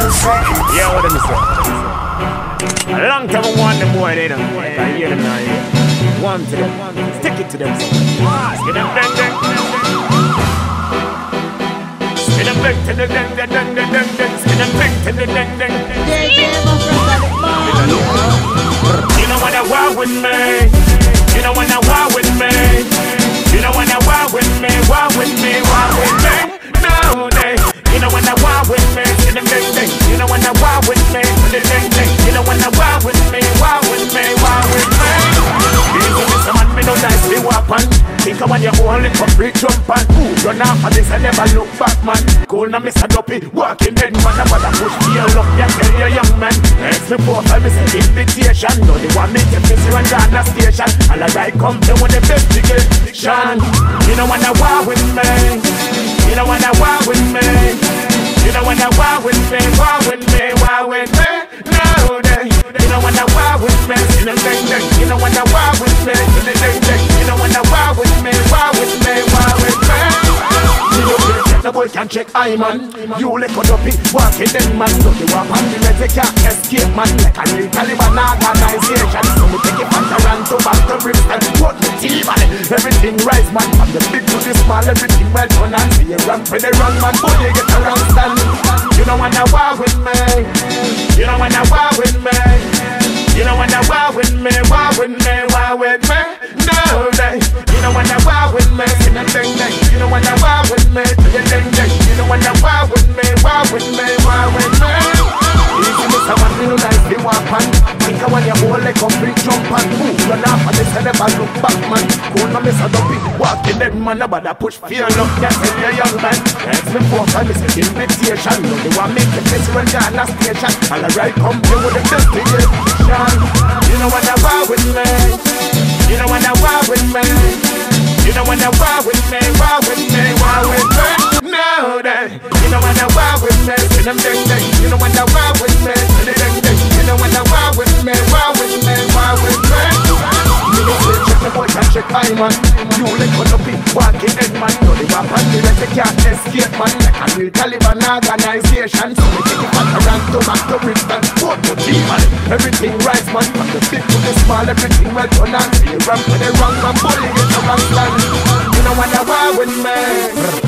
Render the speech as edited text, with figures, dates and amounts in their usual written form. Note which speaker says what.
Speaker 1: Yeah, what them say? A long time I want them boy, they don't. I hear them now, yeah. One to them, stick it to them. Skid them, dang, dang. Skid them, bang, to the dang, dang, dang, dang, dang. Skid them, bang, to the dang, dang. You don't wanna war with me. You don't wanna war with me. You don't wanna war with me, war with me, war with me. No, they. You don't wanna war with me. Skid them, dang, dang. You don't wanna war with me. Dang, dang, dang. You don't wanna war with me, war with me, war with me. This man me no nice to walk on. Think of when you only come free jump on. Run off of this and never look back, man. Cool now, Mr. Duppy. Walking dead man, but I push me up. Yeah, tell you young man. Next me profile, me say invitation. No, they want me to miss you and down the station. All the right come to with the investigation. You don't wanna war with me. You don't wanna war with me. You don't wanna war with me, war with me, war with me. No, they. You don't wanna war with me. You don't wanna war with me. You don't wanna war with me, war with me, war with me. The boy can check I man. You let go up it, walking dead man. So you walk on the red, you can't escape man. Like a real Taliban organization. So we take it back around to back to Bristol. Put the team on it, everything rise man. From the big to the small, everything well done. And see you run for the wrong man, but you get around stand. You don't wanna war with me. You don't wanna war with me. You don't wanna war with me, war with me, war with me. No, they. You don't wanna war with me. You don't wanna war with me. You don't wanna war with me, war with me, war with me. Easy, Mr. Man, you know nice, they walk on. Think of when you hold like a free jump and move. Run off and they say never look back, man. Cool now, Mr. Duppy. Walking dead man, nobody push fear up. Can't tell you young man. Next me forth and it's an invitation. No, they want me to face when you're on a station. And I right come here with the investigation. You don't wanna war with me. You don't wanna war with me. You don't wanna war with me, war with me, war with me. No, they. You don't wanna war with me. You don't wanna war with me. You don't wanna war with me, war with me, war with me. You don't say check the boy can check I man. You let go up it, walking dead man. No, they walk on the red, they can't escape man. Like a real Taliban organization. So we take it back around to back to Bristol. Put the team on it, everything rise man. From the big to the small, everything well done. And see you run for the wrong man, bully get the wrong stand. You don't wanna war with me.